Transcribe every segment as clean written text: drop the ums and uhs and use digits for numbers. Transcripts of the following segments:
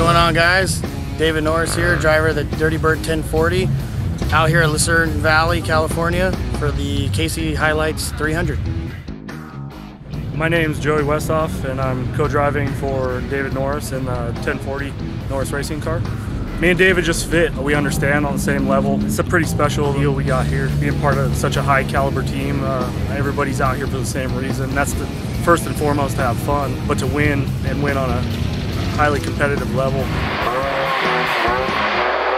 going on, guys? David Norris here, driver of the Dirty Bird 1040, out here at Lucerne Valley, California for the KC HiLites 300. My name is Joey Westhoff, and I'm co-driving for David Norris in the 1040 Norris Racing car. Me and David just fit. We understand on the same level. It's a pretty special deal we got here, being part of such a high caliber team. Everybody's out here for the same reason. That's the first and foremost, to have fun, but to win, and win on a highly competitive level.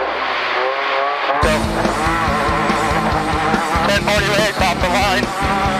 1040 race off the line.